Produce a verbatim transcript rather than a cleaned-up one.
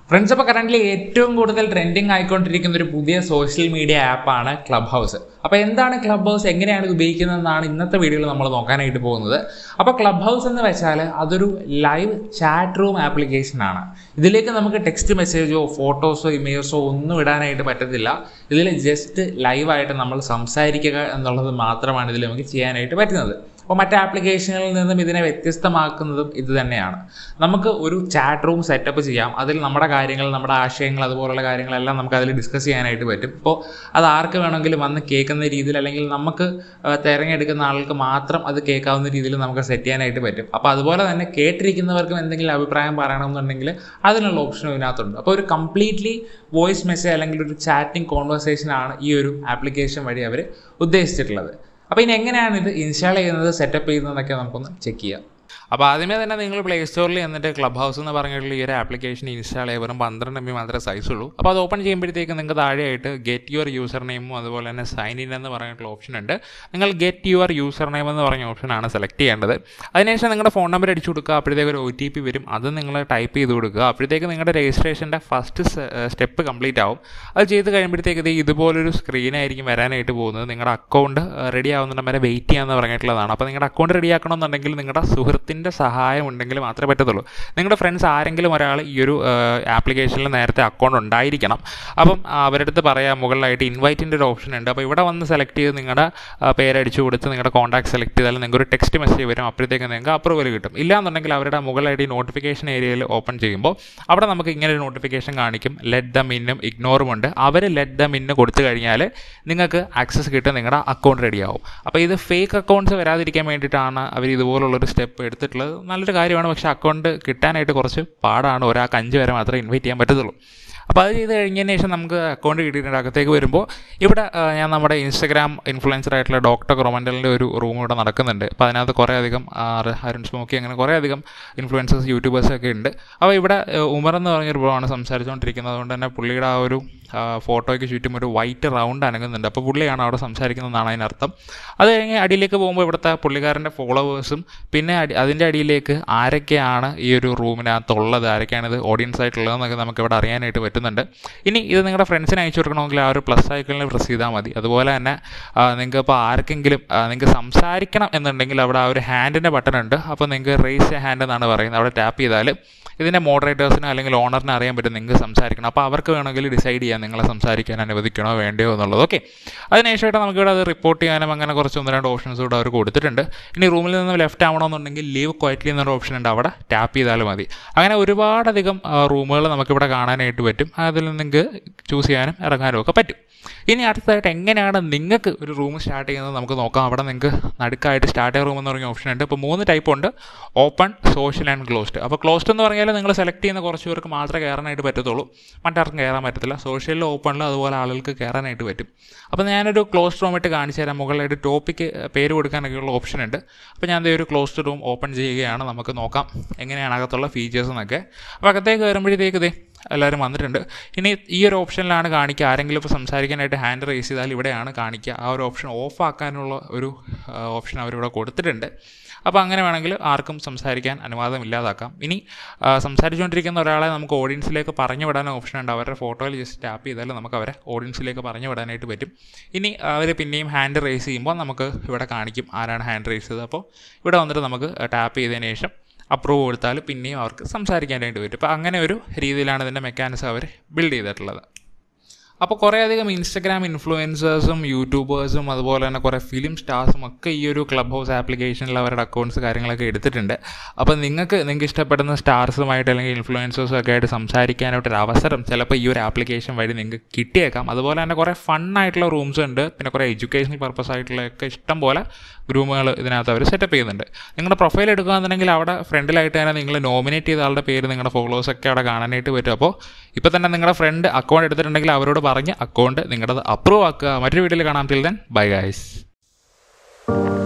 Friends, അപ്പോൾ currently ഏറ്റവും കൂടുതൽ ട്രെൻഡിങ് ആയിക്കൊണ്ടിരിക്കുന്ന ഒരു പുതിയ സോഷ്യൽ മീഡിയ ആപ്പാണ് ക്ലബ് ഹൗസ്. അപ്പോൾ എന്താണ് ക്ലബ് ഹൗസ്, എങ്ങനെയാണ് ഇത് ഉപയോഗിക്കുന്നതെന്നാണ് ഇന്നത്തെ വീഡിയോയിൽ നമ്മൾ നോക്കാനായിട്ട് പോകുന്നത്. അപ്പോൾ ക്ലബ് ഹൗസ് എന്ന് വെച്ചാൽ അതൊരു ലൈവ് ചാറ്റ് റൂം ആപ്ലിക്കേഷനാണ്. ഇതിലേക്ക് നമുക്ക് ടെക്സ്റ്റ് മെസ്സേജോ ഫോട്ടോസോ ഇമേജസോ ഒന്നും ഇടാനായിട്ട് പറ്റത്തില്ല. ഇതിൽ ജസ്റ്റ് ലൈവായിട്ട് നമ്മൾ സംസാരിക്കുക എന്നുള്ളത് മാത്രമാണ് ഇതിൽ നമുക്ക് ചെയ്യാനായിട്ട് പറ്റുന്നത്. അപ്പോൾ മറ്റ് ആപ്ലിക്കേഷനുകളിൽ നിന്നും ഇതിനെ വ്യത്യസ്തമാക്കുന്നതും ഇത് തന്നെയാണ്. നമുക്ക് ഒരു ചാറ്റ് റൂം സെറ്റപ്പ് ചെയ്യാം. അതിൽ നമ്മുടെ കാര്യങ്ങൾ, നമ്മുടെ ആശയങ്ങൾ, അതുപോലുള്ള കാര്യങ്ങളെല്ലാം നമുക്ക് അതിൽ ഡിസ്കസ് ചെയ്യാനായിട്ട് പറ്റും. ഇപ്പോൾ അത് ആർക്ക് വേണമെങ്കിലും വന്ന് കേൾക്കുന്ന രീതിയിൽ, അല്ലെങ്കിൽ നമുക്ക് തിരഞ്ഞെടുക്കുന്ന ആൾക്ക് മാത്രം അത് കേൾക്കാവുന്ന രീതിയിൽ നമുക്ക് സെറ്റ് ചെയ്യാനായിട്ട് പറ്റും. അപ്പോൾ അതുപോലെ തന്നെ കേട്ടിരിക്കുന്നവർക്കും എന്തെങ്കിലും അഭിപ്രായം പറയണമെന്നുണ്ടെങ്കിൽ അതിനുള്ള ഓപ്ഷനും ഇതിനകത്തുണ്ട്. അപ്പോൾ ഒരു കംപ്ലീറ്റ്ലി വോയിസ് മെസ്സേജ് അല്ലെങ്കിൽ ഒരു ചാറ്റിംഗ് കോൺവെർസേഷനാണ് ഈ ഒരു ആപ്ലിക്കേഷൻ വഴി അവർ ഉദ്ദേശിച്ചിട്ടുള്ളത്. അപ്പോൾ ഇനി എങ്ങനെയാണ് ഇത് ഇൻസ്റ്റാൾ ചെയ്യുന്നത്, സെറ്റപ്പ് ചെയ്യുന്നതെന്നൊക്കെ നമുക്കൊന്ന് ചെക്ക് ചെയ്യാം. അപ്പോൾ ആദ്യമേ തന്നെ നിങ്ങൾ പ്ലേ സ്റ്റോറിൽ എന്നിട്ട് ക്ലബ് ഹൗസ് എന്ന് പറഞ്ഞിട്ടുള്ള ഈ ഒരു ആപ്ലിക്കേഷൻ ഇൻസ്റ്റാൾ ചെയ്യാൻ വെറും പന്ത്രണ്ട് എം ബി മാത്രമേ സൈസുള്ളൂ. അപ്പോൾ അത് ഓപ്പൺ ചെയ്യുമ്പോഴത്തേക്ക് നിങ്ങൾക്ക് താഴെയായിട്ട് ഗെറ്റ് യുവർ യൂസർ നെയിമും അതുപോലെ തന്നെ സൈൻ ഇൻ എന്ന് പറഞ്ഞിട്ടുള്ള ഓപ്ഷൻ ഉണ്ട്. നിങ്ങൾ ഗെറ്റ് യുവർ യൂസർ നെയിം എന്ന് പറഞ്ഞ ഓപ്ഷനാണ് സെലക്ട് ചെയ്യേണ്ടത്. അതിനുശേഷം നിങ്ങളുടെ ഫോൺ നമ്പർ അടിച്ചു കൊടുക്കുക. അപ്പോഴത്തേക്ക് ഒരു ഒ ടി പി വരും, അത് നിങ്ങൾ ടൈപ്പ് ചെയ്ത് കൊടുക്കുക. അപ്പോഴത്തേക്ക് നിങ്ങളുടെ രജിസ്ട്രേഷൻ്റെ ഫസ്റ്റ് സ്റ്റെപ്പ് കംപ്ലീറ്റ് ആവും. അത് ചെയ്ത് കഴിയുമ്പോഴത്തേക്ക് ഇത് ഇതുപോലൊരു സ്ക്രീനായിരിക്കും വരാനായിട്ട് പോകുന്നത്. നിങ്ങളുടെ അക്കൗണ്ട് റെഡി ആവുന്നിടം വരെ വെയിറ്റ് ചെയ്യാമെന്ന് പറഞ്ഞിട്ടുള്ളതാണ്. അപ്പോൾ നിങ്ങളുടെ അക്കൗണ്ട് റെഡി ആക്കണമെന്നുണ്ടെങ്കിൽ നിങ്ങളുടെ സുഹൃത്തിൻ്റെ സഹായം ഉണ്ടെങ്കിൽ മാത്രമേ പറ്റത്തുള്ളൂ. നിങ്ങളുടെ ഫ്രണ്ട്സ് ആരെങ്കിലും ഒരാൾ ഈ ഒരു ആപ്ലിക്കേഷനിൽ നേരത്തെ അക്കൗണ്ട് ഉണ്ടായിരിക്കണം. അപ്പം അവരുടെ അടുത്ത് പറയാം, മുകളിലായിട്ട് ഇൻവൈറ്റിൻ്റെ ഒരു ഓപ്ഷൻ ഉണ്ട്. അപ്പോൾ ഇവിടെ വന്ന് സെലക്ട് ചെയ്ത് നിങ്ങളുടെ പേരടിച്ചു കൊടുത്ത് നിങ്ങളുടെ കോൺടാക്ട് സെലക്ട് ചെയ്താൽ നിങ്ങൾക്ക് ഒരു ടെക്സ്റ്റ് മെസ്സേജ് വരും. അപ്പോഴത്തേക്ക് നിങ്ങൾക്ക് അപ്രൂവൽ കിട്ടും. ഇല്ലാന്നുണ്ടെങ്കിൽ അവരുടെ മുകളിലായിട്ട് ഈ നോട്ടിഫിക്കേഷൻ ഏരിയയിൽ ഓപ്പൺ ചെയ്യുമ്പോൾ അവിടെ നമുക്ക് ഇങ്ങനെ ഒരു നോട്ടിഫിക്കേഷൻ കാണിക്കും. ലെറ്റ് ദ മിന്നും ഇഗ്നോറും ഉണ്ട്. അവർ ലെറ്റ് ദ മിന്ന് കൊടുത്തു കഴിഞ്ഞാൽ നിങ്ങൾക്ക് ആക്സസ് കിട്ടും, നിങ്ങളുടെ അക്കൗണ്ട് റെഡിയാവും. അപ്പോൾ ഇത് ഫേക്ക് അക്കൗണ്ട്സ് വരാതിരിക്കാൻ വേണ്ടിയിട്ടാണ് അവർ ഇതുപോലുള്ളൊരു സ്റ്റെപ്പ് എടുത്തിട്ടുള്ളത്. നല്ലൊരു കാര്യമാണ്. പക്ഷേ അക്കൗണ്ട് കിട്ടാനായിട്ട് കുറച്ച് പാടാണ്. ഒരാൾക്ക് അഞ്ച് വരെ മാത്രമേ ഇൻവൈറ്റ് ചെയ്യാൻ പറ്റത്തുള്ളൂ. അപ്പോൾ അത് ചെയ്ത് കഴിഞ്ഞതിന് ശേഷം നമുക്ക് അക്കൗണ്ട് കിട്ടിയിട്ടുണ്ട്. അകത്തേക്ക് വരുമ്പോൾ ഇവിടെ ഞാൻ നമ്മുടെ ഇൻസ്റ്റഗ്രാം ഇൻഫ്ലുവൻസർ ആയിട്ടുള്ള ഡോക്ടർ ക്രൊമൻഡലിൻ്റെ ഒരു റൂം ഇവിടെ നടക്കുന്നുണ്ട്. അപ്പോൾ അതിനകത്ത് കുറേ അധികം അരുൺ സ്മോക്കി അങ്ങനെ കുറേ അധികം ഇൻഫ്ലുവൻസേഴ്സ് യൂട്യൂബേഴ്സൊക്കെ ഉണ്ട്. അപ്പോൾ ഇവിടെ ഉമർ എന്ന് പറഞ്ഞൊരു ബ്രോ ആണ് സംസാരിച്ചുകൊണ്ടിരിക്കുന്നത്. അതുകൊണ്ട് തന്നെ പുള്ളിയുടെ ആ ഒരു ഫോട്ടോയ്ക്ക് ചുറ്റും ഒരു വൈറ്റ് റൗണ്ട് അനങ്ങുന്നുണ്ട്. അപ്പോൾ പുള്ളിയാണ് അവിടെ സംസാരിക്കുന്നതെന്നാണ് അതിനർത്ഥം. അത് കഴിഞ്ഞ് അടിയിലേക്ക് പോകുമ്പോൾ ഇവിടുത്തെ പുള്ളിക്കാരൻ്റെ ഫോളോവേഴ്സും പിന്നെ അടി അതിൻ്റെ അടിയിലേക്ക് ആരൊക്കെയാണ് ഈ ഒരു റൂമിനകത്തുള്ളത്, ആരൊക്കെയാണ് ഇത് ഓഡിയൻസ് ആയിട്ടുള്ളതെന്നൊക്കെ നമുക്ക് ഇവിടെ അറിയാനായിട്ട് പറ്റുന്നുണ്ട്. ഇനി ഇത് നിങ്ങളുടെ ഫ്രണ്ട്സിന് അയച്ചു കൊടുക്കണമെങ്കിൽ ആ ഒരു പ്ലസ് ഐക്കണിൽ പ്രസ് ചെയ്താൽ മതി. അതുപോലെ തന്നെ നിങ്ങൾക്ക് ഇപ്പോൾ ആർക്കെങ്കിലും നിങ്ങൾക്ക് സംസാരിക്കണം എന്നുണ്ടെങ്കിൽ അവിടെ ആ ഒരു ഹാൻഡിൻ്റെ ബട്ടൺ ഉണ്ട്. അപ്പോൾ നിങ്ങൾക്ക് റേസ് എ ഹാൻഡ് എന്നാണ് പറയുന്നത്. അവിടെ ടാപ്പ് ചെയ്താൽ ഇതിൻ്റെ മോഡറേറ്റേഴ്സിനോ അല്ലെങ്കിൽ ഓണറിനെ അറിയാൻ പറ്റും നിങ്ങൾക്ക് സംസാരിക്കണം. അപ്പോൾ അവർക്ക് വേണമെങ്കിൽ ഡിസൈഡ് ചെയ്യാം നിങ്ങളെ സംസാരിക്കാൻ അനുവദിക്കണോ വേണ്ടയോ എന്നുള്ളത്. ഓക്കെ, അതിനുശേഷമായിട്ട് നമുക്കിവിടെ അത് റിപ്പോർട്ട് ചെയ്യാനും അങ്ങനെ കുറച്ച് ഒന്ന് രണ്ട് ഓപ്ഷൻസ് കൂടെ അവർ കൊടുത്തിട്ടുണ്ട്. ഇനി റൂമിൽ നിന്ന് ലെഫ്റ്റ് ആവണമെന്നുണ്ടെങ്കിൽ ലീവ് ക്വയറ്റ്ലി എന്നൊരു ഓപ്ഷൻ ഉണ്ട്, അവിടെ ടാപ്പ് ചെയ്താലും മതി. അങ്ങനെ ഒരുപാടധികം റൂമുകൾ നമുക്കിവിടെ കാണാനായിട്ട് പറ്റും. അതിൽ നിങ്ങൾക്ക് ചൂസ് ചെയ്യാനും ഇറങ്ങാനും ഒക്കെ പറ്റും. ഇനി അടുത്തതായിട്ട് എങ്ങനെയാണ് നിങ്ങൾക്ക് ഒരു റൂം സ്റ്റാർട്ട് ചെയ്യുന്നത് നമുക്ക് നോക്കാം. അവിടെ നിങ്ങൾക്ക് നടുക്കായിട്ട് സ്റ്റാർട്ട് ചെയ്യുക റൂം എന്ന് പറഞ്ഞ ഓപ്ഷൻ ഉണ്ട്. ഇപ്പോൾ മൂന്ന് ടൈപ്പ് ഉണ്ട്: ഓപ്പൺ, സോഷ്യൽ ആൻഡ് ക്ലോസ്ഡ്. അപ്പോൾ ക്ലോസ്ഡ് എന്ന് പറഞ്ഞാൽ നിങ്ങൾ സെലക്ട് ചെയ്യുന്ന കുറച്ച് പേർക്ക് മാത്രമേ കയറാനായിട്ട് പറ്റത്തുള്ളൂ, മറ്റാർക്കും കയറാൻ പറ്റത്തില്ല. സോഷ്യലിൽ ഓപ്പണിൽ അതുപോലെ ആളുകൾക്ക് കയറാനായിട്ട് പറ്റും. അപ്പോൾ ഞാനൊരു ക്ലോസ്ഡ് റൂം ഇട്ട് കാണിച്ചു തരാം. മുകളിലായിട്ട് ടോപ്പിക്ക് പേര് കൊടുക്കാനൊക്കെയുള്ള ഓപ്ഷൻ ഉണ്ട്. അപ്പോൾ ഞാൻ ഒരു ക്ലോസ്ഡ് റൂം ഓപ്പൺ ചെയ്യുകയാണ്. നമുക്ക് നോക്കാം എങ്ങനെയാണ് അകത്തുള്ള ഫീച്ചേഴ്സ് എന്നൊക്കെ. അപ്പോൾ അകത്തേക്ക് വരുമ്പോഴത്തേക്ക് ഇതേ എല്ലാവരും വന്നിട്ടുണ്ട്. ഇനി ഈ ഒരു ഓപ്ഷനിലാണ് കാണിക്കുക. ആരെങ്കിലും ഇപ്പോൾ സംസാരിക്കാനായിട്ട് ഹാൻഡ് റേസ് ചെയ്താൽ ഇവിടെയാണ് കാണിക്കുക. ആ ഒരു ഓപ്ഷൻ ഓഫ് ആക്കാനുള്ള ഒരു ഓപ്ഷൻ അവരിവിടെ കൊടുത്തിട്ടുണ്ട്. അപ്പോൾ അങ്ങനെ വേണമെങ്കിൽ ആർക്കും സംസാരിക്കാൻ അനുവാദം ഇല്ലാതാക്കാം. ഇനി സംസാരിച്ചുകൊണ്ടിരിക്കുന്ന ഒരാളെ നമുക്ക് ഓഡിയൻസിലേക്ക് പറഞ്ഞു വിടാൻ ഓപ്ഷൻ ഉണ്ട്. അവരുടെ ഫോട്ടോയിൽ ജസ്റ്റ് ടാപ്പ് ചെയ്താൽ നമുക്ക് അവരെ ഓഡിയൻസിലേക്ക് പറഞ്ഞു വിടാനായിട്ട് പറ്റും. ഇനി അവർ പിന്നെയും ഹാൻഡ് റേസ് ചെയ്യുമ്പോൾ നമുക്ക് ഇവിടെ കാണിക്കും ആരാണ് ഹാൻഡ് റേസ് ചെയ്തത്. അപ്പോൾ ഇവിടെ വന്നിട്ട് നമുക്ക് ടാപ്പ് ചെയ്തതിന് ശേഷം അപ്രൂവ് കൊടുത്താൽ പിന്നെയും അവർക്ക് സംസാരിക്കാനായിട്ട് പറ്റും. അപ്പോൾ അങ്ങനെ ഒരു രീതിയിലാണ് ഇതിൻ്റെ മെക്കാനിസം അവർ ബിൽഡ് ചെയ്തിട്ടുള്ളത്. അപ്പോൾ കുറേയധികം ഇൻസ്റ്റഗ്രാം ഇൻഫ്ലുവൻസേഴ്സും യൂട്യൂബേഴ്സും അതുപോലെ തന്നെ കുറേ ഫിലിം സ്റ്റാർസും ഒക്കെ ഈ ഒരു ക്ലബ് ഹൗസ് ആപ്ലിക്കേഷനിൽ അവരുടെ അക്കൗണ്ട്സ് കാര്യങ്ങളൊക്കെ എടുത്തിട്ടുണ്ട്. അപ്പോൾ നിങ്ങൾക്ക് നിങ്ങൾക്ക് ഇഷ്ടപ്പെടുന്ന സ്റ്റാർസുമായിട്ട് അല്ലെങ്കിൽ ഇൻഫ്ലുവൻസേഴ്സും ഒക്കെ ആയിട്ട് സംസാരിക്കാനായിട്ടൊരു അവസരം ചിലപ്പോൾ ഈ ഒരു ആപ്ലിക്കേഷൻ വഴി നിങ്ങൾക്ക് കിട്ടിയേക്കാം. അതുപോലെ തന്നെ കുറേ ഫണ്ണായിട്ടുള്ള റൂംസ് ഉണ്ട്. പിന്നെ കുറേ എഡ്യൂക്കേഷണൽ പർപ്പസ് ആയിട്ടുള്ളതൊക്കെ ഇഷ്ടം പോലെ റൂമുകൾ ഇതിനകത്ത് അവർ സെറ്റപ്പ് ചെയ്യുന്നുണ്ട്. നിങ്ങളുടെ പ്രൊഫൈൽ എടുക്കുകയാണെന്നുണ്ടെങ്കിൽ അവിടെ ഫ്രണ്ടിലായിട്ട് തന്നെ നിങ്ങൾ നോമിനേറ്റ് ചെയ്ത ആളുടെ പേര് നിങ്ങളുടെ ഫോളോവേഴ്സൊക്കെ അവിടെ കാണാനായിട്ട് പറ്റും. അപ്പോൾ ഇപ്പോൾ തന്നെ നിങ്ങളുടെ ഫ്രണ്ട് അക്കൗണ്ട് എടുത്തിട്ടുണ്ടെങ്കിൽ അവരോട് പറഞ്ഞ് അക്കൗണ്ട് നിങ്ങളുടെ അപ്രൂവ് ആക്കുക. മറ്റൊരു വീഡിയോയിൽ കാണാം. Till then bye guys.